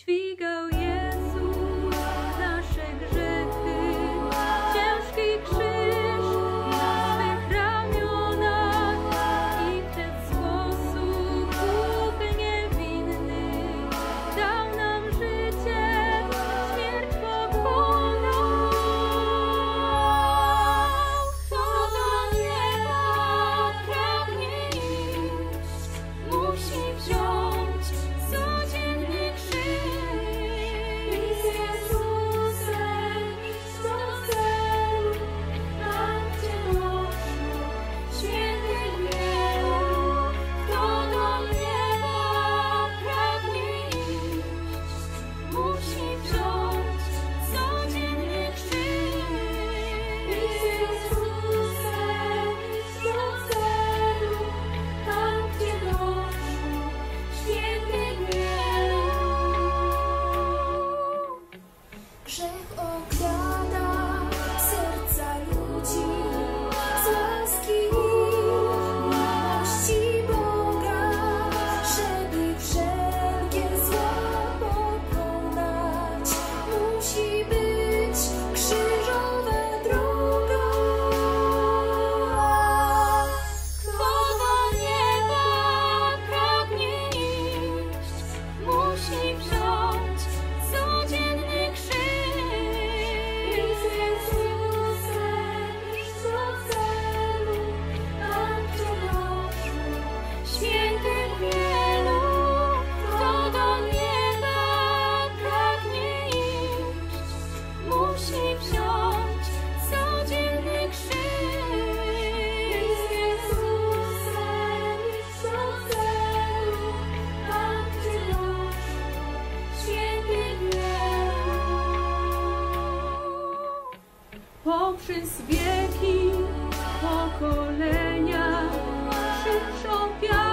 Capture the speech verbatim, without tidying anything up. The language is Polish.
dźwigał Jezus nasze grzechy, ciężki krzyż na swych ramionach i w ten sposób Bóg niewinny dał nam życie, śmierć pokonał. Kto do nieba pragnie iść, musi wziąć codzienny krzyż. I z Jezusem iść do celu, tam gdzie doszło świętych wielu. Kto do nieba pragnie iść, musi wziąć codzienny krzyż. I z Jezusem iść do celu, tam gdzie doszło świętych wielu. Grzech okrada serca ludzi, z łaski i miłości Boga, żeby wszelkie zła pokonać, musi być krzyżowa droga. Kto do nieba pragnie iść, musi wziąć codzienny krzyż. I z Jezusem iść do celu, tam gdzie doszło świętych wielu. Kto do nieba pragnie iść, musi wziąć codzienny krzyż. I z Jezusem iść do celu, tam gdzie doszło świętych wielu. Poprzez wieki, pokolenia, krzyż ofiary